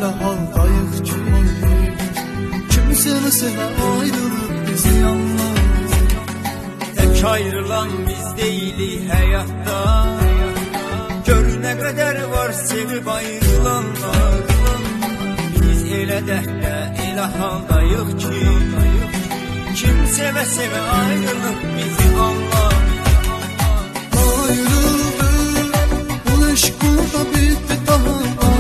elə haldayıq ki, kimsəni sevə ayrılıb bizi yanlar. Tək ayrılan biz deyilik həyatda, gör nə qədər var sevib ayrılanlar. Biz elə dəhtə, elə haldayıq ki, kim sevə-sevə ayrılıb bizi anlar. Ayrıldı, bu eşq burada bitti daha.